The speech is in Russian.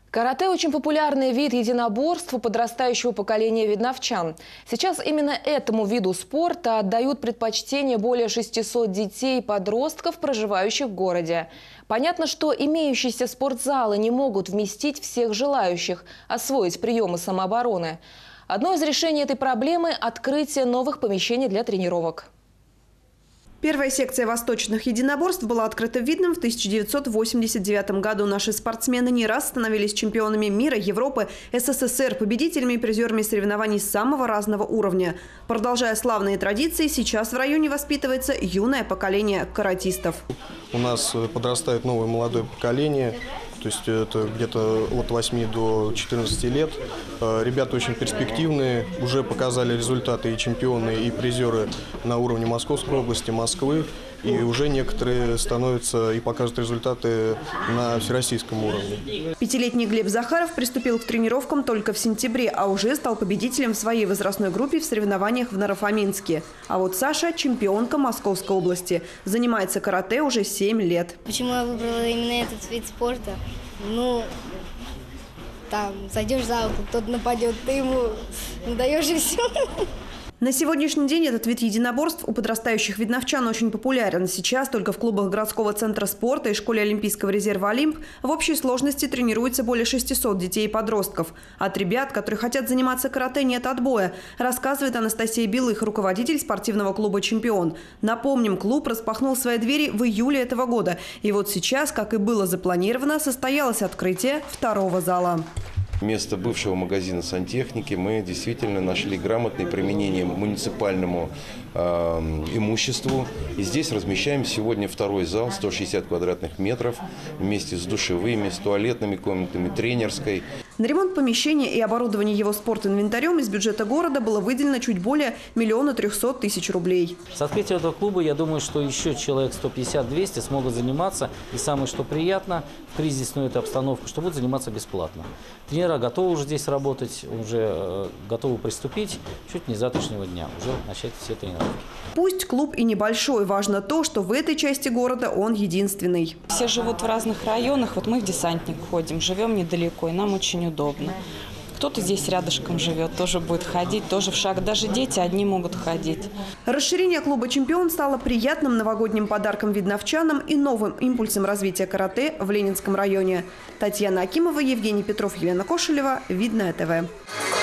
Карате – очень популярный вид единоборств у подрастающего поколения видновчан. Сейчас именно этому виду спорта отдают предпочтение более 600 детей и подростков, проживающих в городе. Понятно, что имеющиеся спортзалы не могут вместить всех желающих освоить приемы самообороны. Одно из решений этой проблемы – открытие новых помещений для тренировок. Первая секция восточных единоборств была открыта в Видном в 1989 году. Наши спортсмены не раз становились чемпионами мира, Европы, СССР, победителями и призерами соревнований самого разного уровня. Продолжая славные традиции, сейчас в районе воспитывается юное поколение каратистов. У нас подрастает новое молодое поколение. То есть это где-то от 8 до 14 лет. Ребята очень перспективные, уже показали результаты и чемпионы, и призеры на уровне Московской области, Москвы. И уже некоторые становятся и покажут результаты на всероссийском уровне. Пятилетний Глеб Захаров приступил к тренировкам только в сентябре, а уже стал победителем в своей возрастной группе в соревнованиях в Наро-Фоминске. А вот Саша – чемпионка Московской области. Занимается карате уже 7 лет. Почему я выбрала именно этот вид спорта? Там зайдешь в зал, кто-то нападет, ты ему даешь и все. На сегодняшний день этот вид единоборств у подрастающих видновчан очень популярен. Сейчас только в клубах городского центра спорта и школе Олимпийского резерва «Олимп» в общей сложности тренируется более 600 детей и подростков. От ребят, которые хотят заниматься карате, нет отбоя, рассказывает Анастасия Белых, руководитель спортивного клуба «Чемпион». Напомним, клуб распахнул свои двери в июле этого года. И вот сейчас, как и было запланировано, состоялось открытие второго зала. Вместо бывшего магазина сантехники мы действительно нашли грамотное применение муниципальному имуществу. И здесь размещаем сегодня второй зал, 160 квадратных метров, вместе с душевыми, с туалетными комнатами, тренерской. На ремонт помещения и оборудование его спортинвентарем из бюджета города было выделено чуть более 1 300 000 рублей. С открытием этого клуба, я думаю, что еще человек 150-200 смогут заниматься. И самое, что приятно, в кризисную эту обстановку, что будут заниматься бесплатно. Тренера готовы уже здесь работать, уже готовы приступить чуть не с завтрашнего дня, уже начать все тренировки. Пусть клуб и небольшой, важно то, что в этой части города он единственный. Все живут в разных районах, вот мы в Десантник ходим, живем недалеко, и нам очень удобно. Кто-то здесь рядышком живет, тоже будет ходить, тоже в шаг. Даже дети одни могут ходить. Расширение клуба «Чемпион» стало приятным новогодним подарком видновчанам и новым импульсом развития карате в Ленинском районе. Татьяна Акимова, Евгений Петров, Елена Кошелева. Видное ТВ.